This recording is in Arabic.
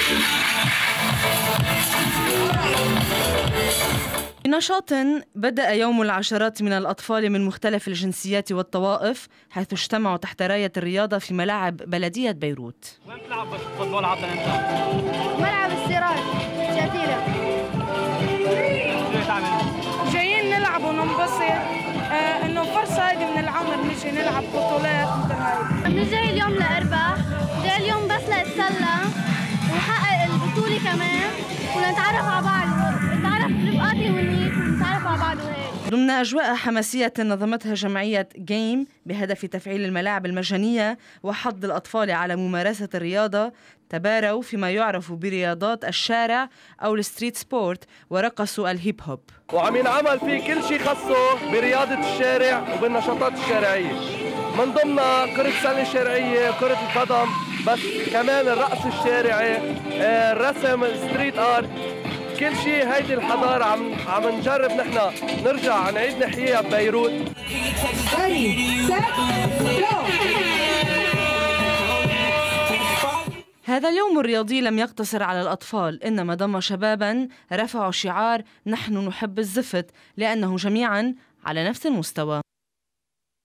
بنشاط بدأ يوم العشرات من الأطفال من مختلف الجنسيات والطوائف، حيث اجتمعوا تحت راية الرياضة في ملاعب بلدية بيروت. وين بتلعب فوتبول عطل انت؟ ملعب السراج شاتيرة. شو تعمل؟ جايين نلعب وننبسط، انه فرصة هيدي من العمر نجي نلعب بطولات مثل هيدي. مش جاي اليوم لأربح، جاي اليوم بس لأتسلى ونحقق البطولة كمان ونتعرف على بعض، نتعرف رفقاتي ونيك ونتعرف على بعض وهيك. ضمن أجواء حماسية نظمتها جمعية جيم بهدف تفعيل الملاعب المجانية وحض الأطفال على ممارسة الرياضة، تباروا فيما يعرف برياضات الشارع أو الستريت سبورت ورقصوا الهيب هوب. وعم ينعمل فيه كل شيء خاصه برياضة الشارع وبالنشاطات الشارعية، من ضمنها كرة سلة شارعية، كرة القدم، بس كمان الرقص الشارعي، الرسم، الستريت آرت، كل شيء. هيدي الحضارة عم نجرب نحن نرجع نعيد نحييها ببيروت. هذا اليوم الرياضي لم يقتصر على الأطفال، إنما ضم شباباً رفعوا شعار نحن نحب الزفت، لأنه جميعاً على نفس المستوى.